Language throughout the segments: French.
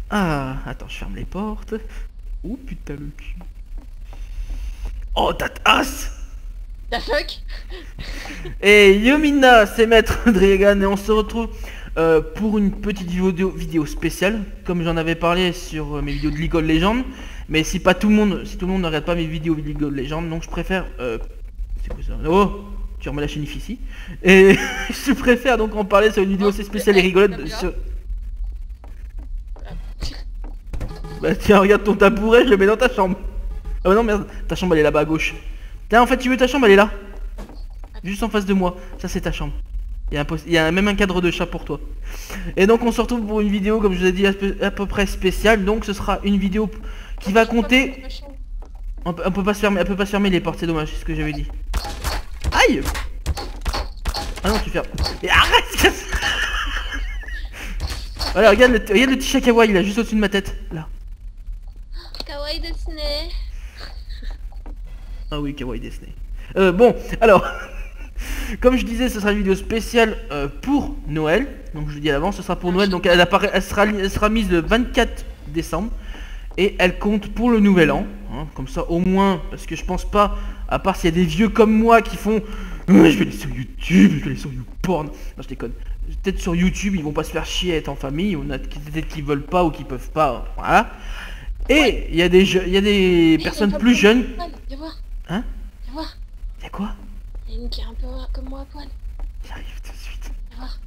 Ah, attends, je ferme les portes. Oh putain le cul. Oh, ta tasse. The fuck? Et Yomina, c'est Maître Dragan et on se retrouve pour une petite vidéo spéciale, comme j'en avais parlé sur mes vidéos de League of Legends. Mais si tout le monde ne regarde pas mes vidéos de League of Legends, donc je préfère... c'est quoi ça? Oh, tu remets la chaîne ici. Et je préfère donc en parler sur une vidéo assez spéciale et rigolote. Bah tiens, regarde ton tabouret, je le mets dans ta chambre. Ah bah non merde, ta chambre elle est là-bas à gauche. Tiens, en fait tu veux ta chambre, elle est là. Juste en face de moi, ça c'est ta chambre. Il y a même un cadre de chat pour toi. Et donc on se retrouve pour une vidéo, comme je vous ai dit, à peu près spéciale. Donc ce sera une vidéo qui va compter... On peut pas se fermer, elle peut pas se fermer les portes, c'est dommage, c'est ce que j'avais dit. Aïe. Ah non, tu fermes. Et arrête. Voilà, regarde le petit chat kawaii là, juste au-dessus de ma tête, là. Kawaii Disney. Ah oui, kawaii Disney. Bon, alors... Comme je disais, ce sera une vidéo spéciale pour Noël. Donc je vous dis à l'avance, ce sera pour Noël. Donc elle sera mise le 24 décembre. Et elle compte pour le nouvel an. Hein, comme ça au moins, parce que je pense pas, à part s'il y a des vieux comme moi qui font je vais aller sur YouTube, je vais aller sur YouPorn. Non, je déconne. Peut-être sur YouTube, ils vont pas se faire chier à être en famille. On a peut-être qui veulent pas ou qui peuvent pas. Voilà. Et il y a des personnes plus jeunes. Viens voir. Hein? Viens voir. Y'a quoi? Il y a une qui est un peu comme moi à poil. J'arrive tout de suite. Viens voir.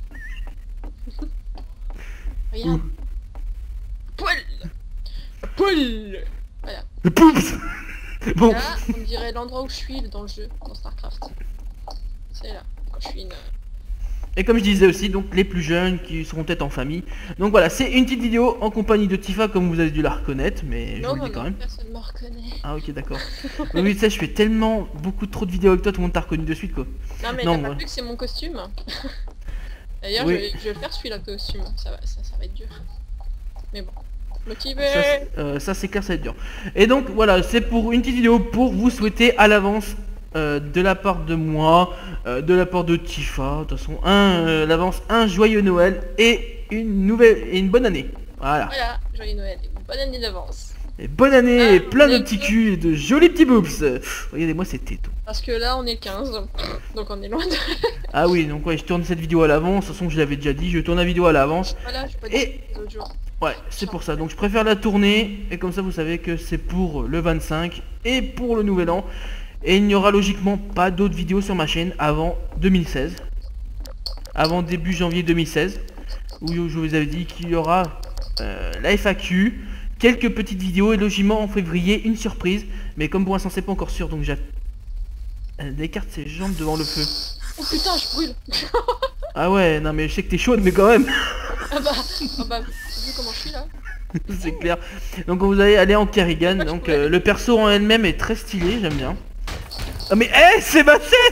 Regarde. Poil. Poil. Voilà. Le poups. Bon. Là, on dirait l'endroit où je suis dans le jeu, dans Starcraft. C'est là, quand je suis une... Et comme je disais aussi, donc les plus jeunes qui seront peut-être en famille. Donc voilà, c'est une petite vidéo en compagnie de Tifa, comme vous avez dû la reconnaître, mais je vous le dis quand même. Personne me reconnaît. Ah ok, d'accord. Oui, tu sais, je fais tellement trop de vidéos avec toi, tout le monde t'a reconnu de suite quoi. Non mais t'as pas vu que c'est mon costume. D'ailleurs, oui. je vais le faire celui-là costume, ça va être dur. Mais bon. Motivé. Ça c'est clair, ça va être dur. Et donc voilà, c'est pour une petite vidéo pour vous souhaiter à l'avance de la part de moi, de la part de Tifa, de toute façon, l'avance, un joyeux Noël et une bonne année. Voilà. Voilà, joyeux Noël et une bonne année d'avance. Et bonne année, et plein de petits culs et de jolis petits boobs. Regardez-moi ces tétons. Parce que là on est le 15, donc on est loin de... Ah oui, donc ouais, je tourne cette vidéo à l'avance, de toute façon je l'avais déjà dit, je tourne la vidéo à l'avance. Voilà, je peux pas dire les autres jours. Ouais, c'est pour ça, donc je préfère la tourner, et comme ça vous savez que c'est pour le 25 et pour le nouvel an. Et il n'y aura logiquement pas d'autres vidéos sur ma chaîne avant 2016. Avant début janvier 2016, où je vous avais dit qu'il y aura la FAQ, quelques petites vidéos et logiquement en février une surprise. Mais comme pour l'instant c'est pas encore sûr, donc j'attends. Elle écarte ses jambes devant le feu. Oh putain, je brûle. Ah ouais, non mais je sais que t'es chaude mais quand même. Ah bah, vu comment je suis là. C'est clair. Donc vous allez aller en Kerrigan, donc le perso en elle-même est très stylé, j'aime bien. Ah mais c'est ma tête.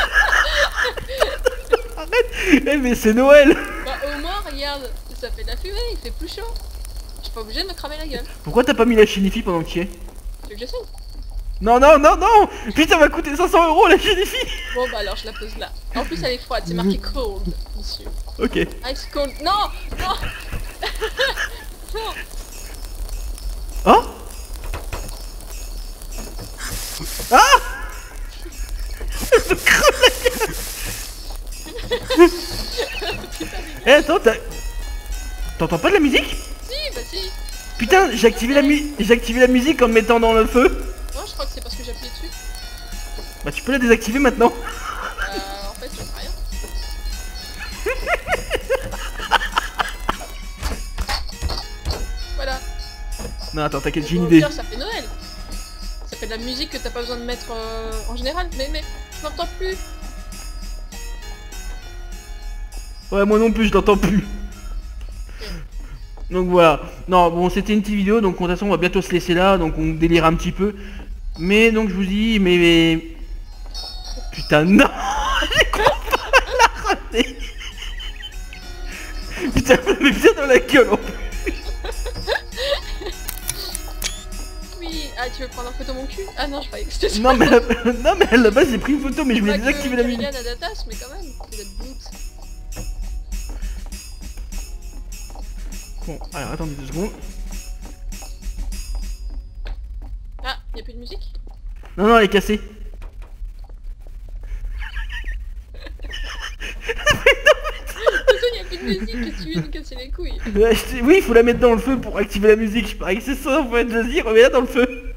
Arrête. Mais c'est Noël. Bah au moins regarde, ça fait de la fumée, il fait plus chaud. Je suis pas obligé de me cramer la gueule. Pourquoi t'as pas mis la Chinifi pendant que tu y es? Tu veux que j'essaye? Non non non non. Putain, ça va coûter 500 € la Chinifi. Bon bah alors je la pose là. En plus elle est froide, c'est marqué cold, monsieur. Ok. Ice cold. Non. Non. Non. Oh. Ah. Eh attends, t'entends pas de la musique? Si, bah si. Putain, j'ai activé la musique en me mettant dans le feu. Non, je crois que c'est parce que j'ai appuyé dessus. Bah tu peux la désactiver maintenant. En fait, je sais rien. Voilà. Non attends, t'inquiète, j'ai une Bon, idée. Ça fait Noël. Ça fait de la musique que t'as pas besoin de mettre en général. Mais je n'entends plus. Ouais, moi non plus, je l'entends plus. Donc voilà. Non, bon, c'était une petite vidéo, donc de toute façon, on va bientôt se laisser là, donc on délire un petit peu. Mais donc je vous dis, mais... Putain, non. J'ai complètement la raté. Putain, vous l'avez bien dans la gueule en plus. Oui, ah tu veux prendre en photo mon cul? Ah non, je croyais que c'était ça. Non mais à la base j'ai pris une photo, mais je voulais désactiver la musique. À Datas, mais quand même, vous êtes boots. Bon, alors attendez 2 secondes. Ah, y'a plus de musique? Non, non, elle est cassée. De toute façon, y'a plus de musique, qu'est-ce que tu veux nous casser les couilles? Ouais, oui, il faut la mettre dans le feu pour activer la musique. Je parie que c'est ça, faut être vas-y, remets-la dans le feu.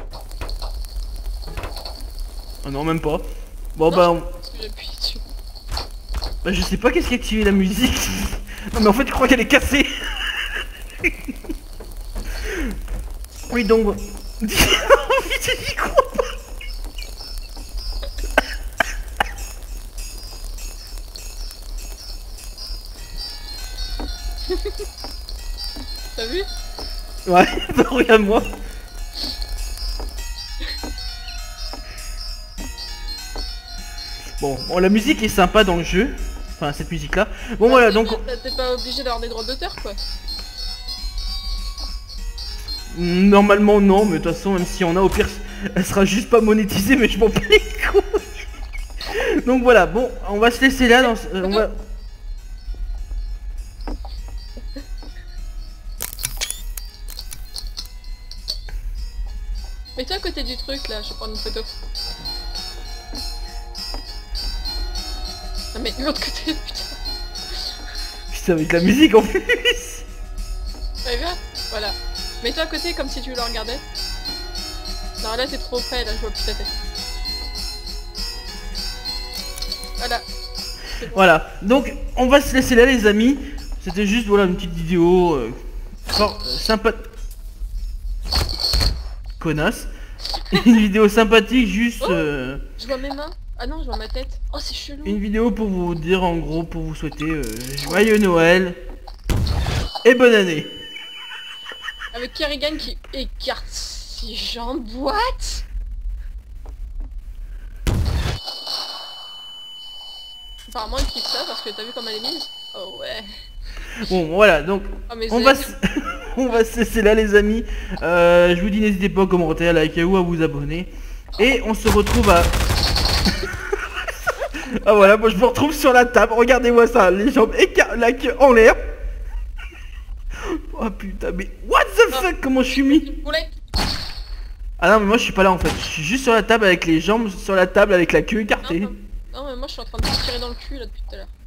Oh non, même pas. Bon, Non, bah, parce que j'appuie dessus. bah, je sais pas qu'est-ce qui a activé la musique. Non, mais en fait, je crois qu'elle est cassée. Oui, donc... J'y crois pas. T'as vu? Ouais, bah, regarde-moi. Bon, la musique est sympa dans le jeu. Enfin, cette musique-là. Bon, voilà, donc... T'es pas obligé d'avoir des droits d'auteur, quoi. Normalement, non, mais de toute façon, même si on a, au pire, elle sera juste pas monétisée, mais je m'en bats les couilles. Donc voilà, bon, on va se laisser là. On va... Mets-toi à côté du truc, là, je vais prendre une photo. Ah mais de l'autre côté, putain. Putain, avec la musique en plus. Allez, viens. Voilà. Mets-toi à côté comme si tu le regardais. Non, là t'es trop près, là je vois plus ta tête. Voilà. Bon. Voilà, donc on va se laisser là les amis. C'était juste voilà une petite vidéo sympa. Connasse. Une vidéo sympathique juste Je vois mes mains. Ah non, je vois ma tête. Oh, c'est chelou. une vidéo pour vous dire en gros pour vous souhaiter joyeux Noël et bonne année. Avec Kerrigan qui écarte ses jambes. What? Apparemment il kiffe ça parce que t'as vu comme elle est mise. Oh ouais. Bon voilà donc Oh, mais on va on va se laisser là les amis. Je vous dis n'hésitez pas à commenter, à liker ou à vous abonner. Et on se retrouve à... Ah voilà, moi je me retrouve sur la table, regardez-moi ça, les jambes la queue en l'air. Oh putain mais what the fuck, comment je suis mis? Boulette. Ah non mais moi je suis pas là en fait, je suis juste sur la table avec les jambes sur la table avec la queue écartée. Non, non mais moi je suis en train de me tirer dans le cul là depuis tout à l'heure.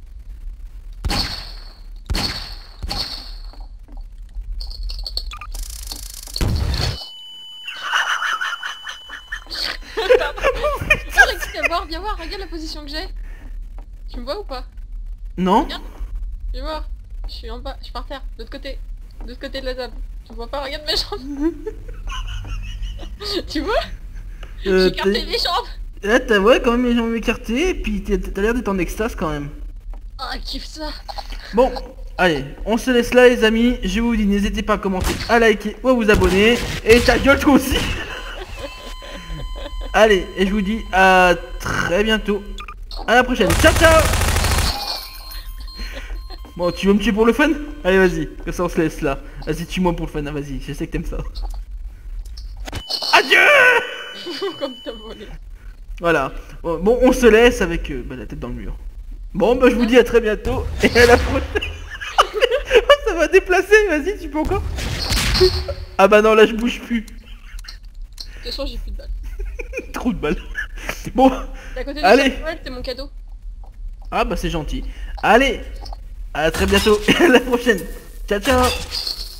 Viens voir, regarde la position que j'ai. Tu me vois ou pas? Non? Viens voir. Je suis en bas, je suis par terre, de l'autre côté de la table. Tu me vois pas? Regarde mes jambes. Tu vois? J'ai écarté les jambes. Là t'as ouais quand même les jambes écartées et puis t'as l'air d'être en extase quand même. Ah, kiffe ça. Bon, allez, on se laisse là les amis, je vous dis n'hésitez pas à commenter, à liker ou à vous abonner. Et ta gueule toi aussi. Allez, et je vous dis à très bientôt. À la prochaine. Ciao ciao. Bon, tu veux me tuer pour le fun? Allez vas-y, comme ça on se laisse là. Vas-y tue-moi pour le fun, hein, vas-y, je sais que t'aimes ça. Adieu. Comme t'as volé. Voilà, bon on se laisse avec la tête dans le mur. Bon bah je vous dis à très bientôt et à la prochaine. Ça va déplacer, vas-y tu peux encore. Ah bah non là je bouge plus. De toute façon j'ai plus de balles. Trop de balles. Bon, T'es à côté de allez. Noël, c'est mon cadeau. Ah bah c'est gentil. Allez, à très bientôt et à la prochaine. Ciao ciao.